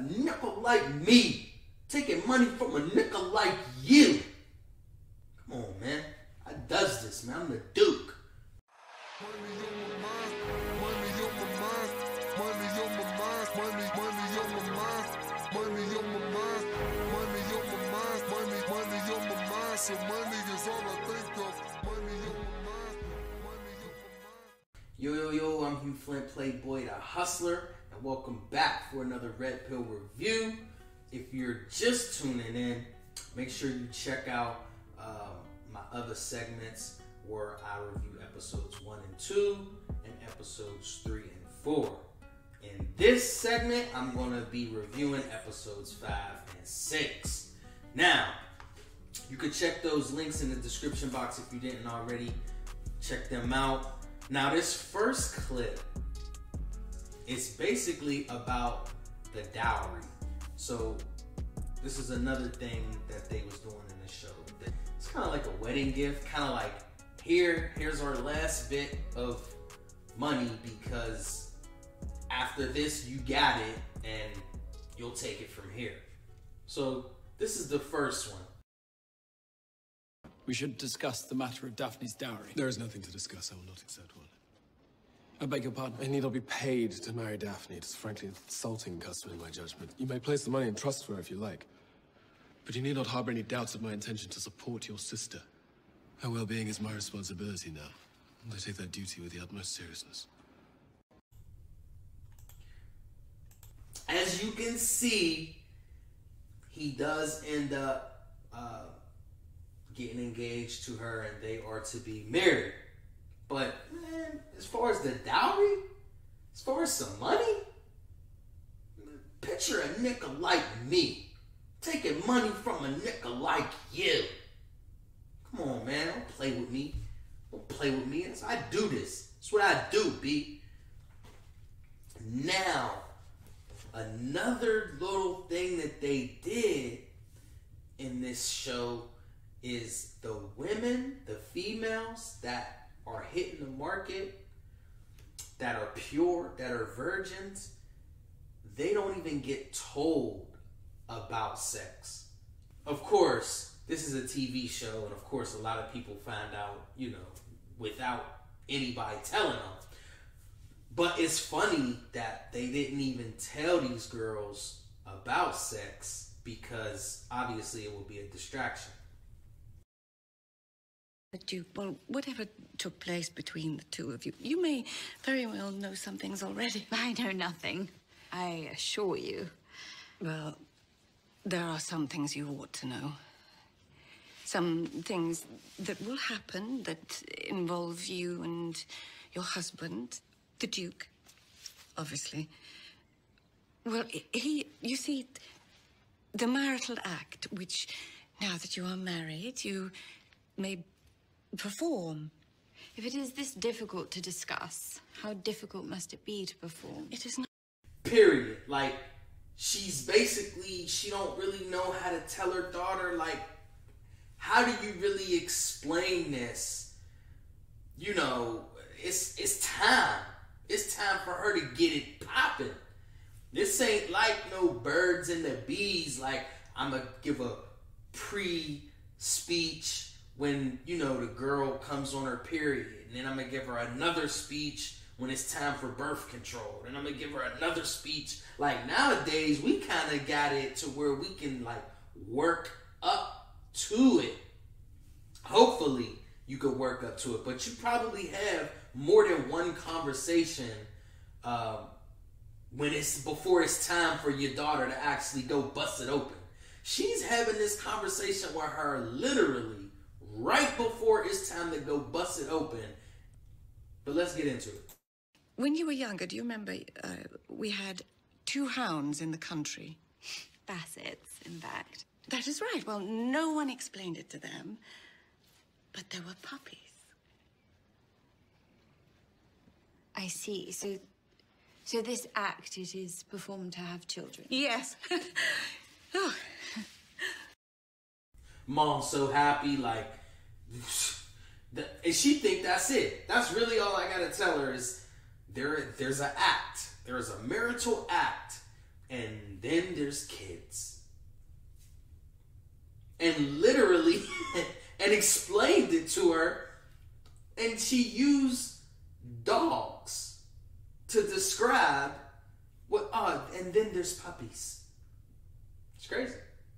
A nickel like me, taking money from a nickel like you. Come on, man. I does this, man. I'm the Duke. Money on my mind, money on my mind, money on my mind, money on my mind, money on my mind, money on my mind, money on my mind. So money is all I think of. Money on my mind, money on my mind. Yo, I'm Hugh Flynt, Playboy the Hustler, and welcome back for another Red Pill review. If you're just tuning in, make sure you check out my other segments where I review episodes 1 and 2 and episodes 3 and 4. In this segment, I'm going to be reviewing episodes 5 and 6. Now, you can check those links in the description box if you didn't already. Check them out. Now, this first clip is basically about the dowry. So, this is another thing that they was doing in the show. It's kind of like a wedding gift, kind of like, here's our last bit of money because after this you got it and you'll take it from here. So this is the first one. We should discuss the matter of Daphne's dowry. There is nothing to discuss. I will not accept one. I beg your pardon. I need not be paid to marry Daphne. It is frankly an insulting custom in my judgment. You may place the money in trust for her if you like, but you need not harbor any doubts of my intention to support your sister. Her well-being is my responsibility now, and I take that duty with the utmost seriousness. As you can see, he does end up getting engaged to her and they are to be married. But, man, as far as the dowry, as far as some money, picture a nickel like me, taking money from a nickel like you. Come on, man, don't play with me. Don't play with me. I do this. That's what I do, B. Now, another little thing that they did in this show is the women, the females that are hitting the market, that are pure, that are virgins, they don't even get told about sex. Of course, this is a TV show, and of course, a lot of people find out, without anybody telling them. But it's funny that they didn't even tell these girls about sex because obviously it would be a distraction. Duke, well, whatever took place between the two of you, you may very well know some things already. I know nothing, I assure you. Well, there are some things you ought to know. Some things that will happen that involve you and your husband, the Duke, obviously. Well, you see, the marital act, which, now that you are married, you may perform. If it is this difficult to discuss, how difficult must it be to perform? It is not. Period. Like, she's basically, she don't really know how to tell her daughter, like, how do you really explain this? It's time. It's time for her to get it popping. This ain't like no birds and the bees, like, I'm going to give a pre-speech when, the girl comes on her period. And then I'm going to give her another speech when it's time for birth control. And I'm going to give her another speech. Like, nowadays, we kind of got it to where we can, like, work up to it. Hopefully, you could work up to it. But you probably have more than one conversation before it's time for your daughter to actually go bust it open. She's having this conversation with her literally right before it's time to go bust it open. But let's get into it. When you were younger, do you remember we had 2 hounds in the country? Bassets, in fact. That is right. Well, no one explained it to them, but there were puppies. I see. So this act, it is performed to have children? Yes. Oh. Mom's so happy, like, and she think that's it. That's really all I gotta tell her is there's an act. There's a marital act, and then there's kids. And literally, and explained it to her, and she used dogs to describe what, and then there's puppies. It's crazy.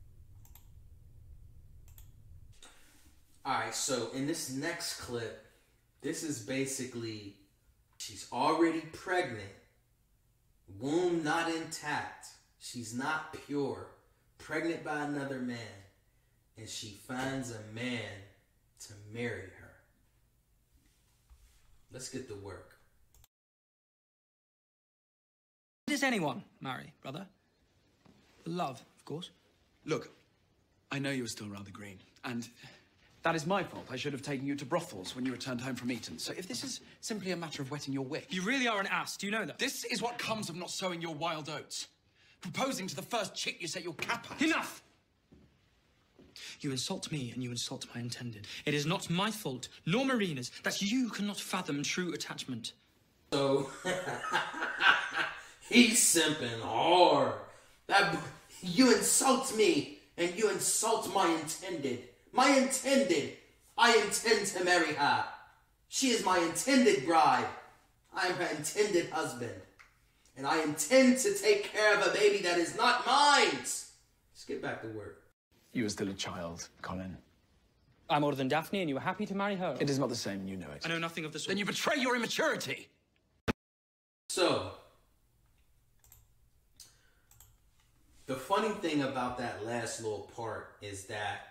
Alright, so in this next clip, this is basically, she's already pregnant, womb not intact, she's not pure, pregnant by another man, and she finds a man to marry her. Let's get to work. Does anyone marry, brother? Love, of course. Look, I know you were still rather green, and that is my fault. I should have taken you to brothels when you returned home from Eton. So if this is simply a matter of whetting your wick... You really are an ass, do you know that? This is what comes of not sowing your wild oats. Proposing to the first chick you set your cap at. Enough! You insult me and you insult my intended. It is not my fault, nor Marina's, that you cannot fathom true attachment. So, he's simping hard. You insult me and you insult my intended. My intended. I intend to marry her. She is my intended bride. I am her intended husband. And I intend to take care of a baby that is not mine. Let's get back to work. You are still a child, Colin. I'm older than Daphne and you were happy to marry her. It is not the same, you know it. I know nothing of the sort. Then you betray your immaturity. So, the funny thing about that last little part is that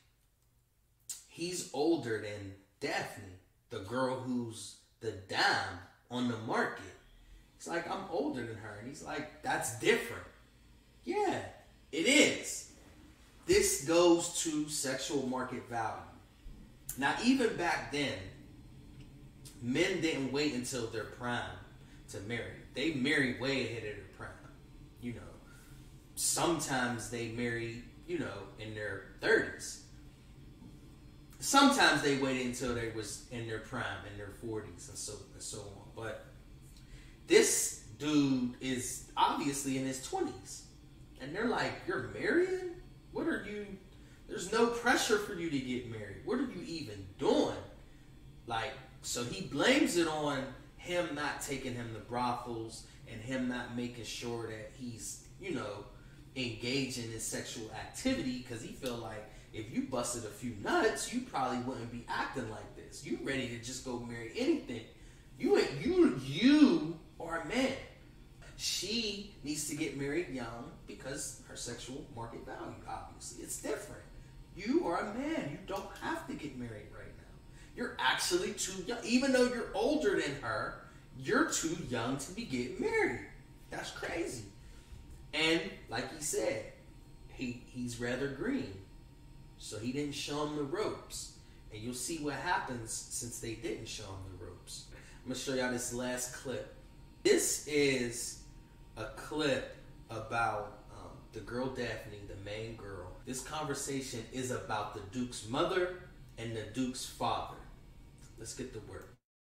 he's older than Daphne, the girl who's the dime on the market. It's like, I'm older than her. And he's like, that's different. Yeah, it is. This goes to sexual market value. Now, even back then, men didn't wait until their prime to marry. They married way ahead of their prime. You know, sometimes they married, you know, in their 30s. Sometimes they waited until they was in their prime, in their 40s, and so on. But this dude is obviously in his 20s. And they're like, you're marrying? What are you... There's no pressure for you to get married. What are you even doing? Like, so he blames it on him not taking him to brothels and him not making sure that he's, you know, engaging in sexual activity, because he feel like if you busted a few nuts, you probably wouldn't be acting like this. You ready to just go marry anything. You are a man. She needs to get married young because her sexual market value, obviously. It's different. You are a man. You don't have to get married right now. You're actually too young. Even though you're older than her, you're too young to be getting married. That's crazy. And like he said, he's rather green. So he didn't show him the ropes. And you'll see what happens since they didn't show him the ropes. I'm going to show y'all this last clip. This is a clip about the girl Daphne, the main girl. This conversation is about the Duke's mother and the Duke's father. Let's get to work.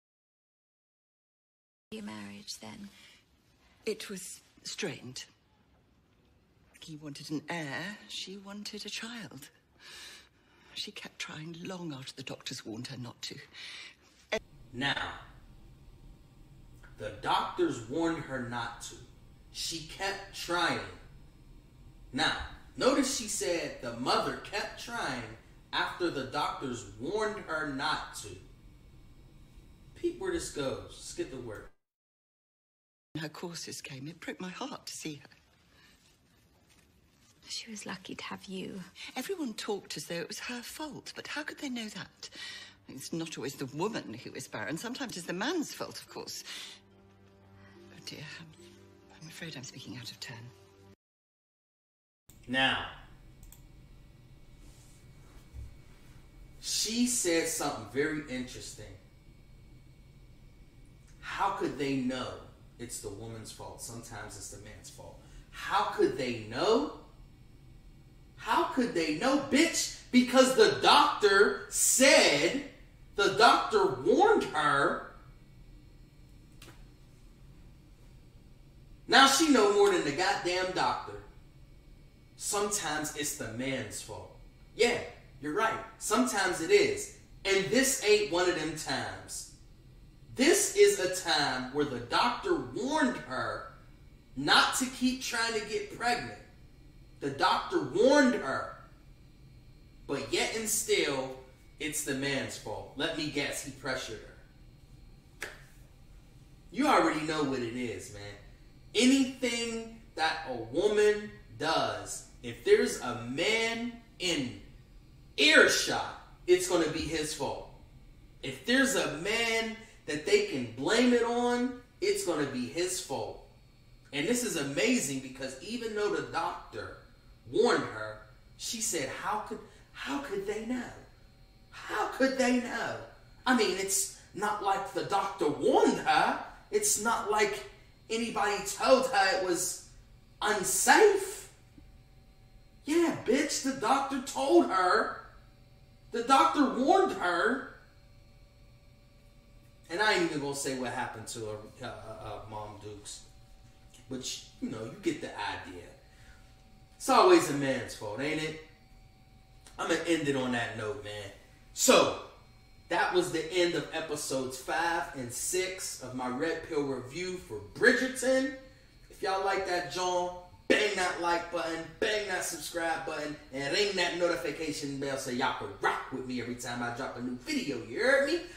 Your marriage then? It was strained. He wanted an heir, she wanted a child. She kept trying long after the doctors warned her not to. Now, the doctors warned her not to. She kept trying. Now, notice she said the mother kept trying after the doctors warned her not to. Peep where this goes. Let's get to work. When her courses came, it broke my heart to see her. She was lucky to have you. Everyone talked as though it was her fault, but how could they know that? It's not always the woman who is barren. Sometimes it's the man's fault, of course. Oh, dear. I'm afraid I'm speaking out of turn. Now, she said something very interesting. How could they know it's the woman's fault? Sometimes it's the man's fault. How could they know? How could they know, bitch? Because the doctor said, the doctor warned her. Now she know more than the goddamn doctor. Sometimes it's the man's fault. Yeah, you're right. Sometimes it is. And this ain't one of them times. This is a time where the doctor warned her not to keep trying to get pregnant. The doctor warned her. But yet and still, it's the man's fault. Let me guess, he pressured her. You already know what it is, man. Anything that a woman does, if there's a man in earshot, it's going to be his fault. If there's a man that they can blame it on, it's going to be his fault. And this is amazing because even though the doctor warned her, she said, how could they know? How could they know? I mean, it's not like the doctor warned her. It's not like anybody told her it was unsafe. Yeah, bitch, the doctor told her. The doctor warned her. And I ain't even gonna say what happened to Mom Dukes. But, you know, you get the idea. It's always a man's fault, ain't it? I'm gonna end it on that note, man. So, that was the end of episodes 5 and 6 of my Red Pill review for Bridgerton. If y'all like that, John, bang that like button, bang that subscribe button, and ring that notification bell so y'all can rock with me every time I drop a new video. You heard me?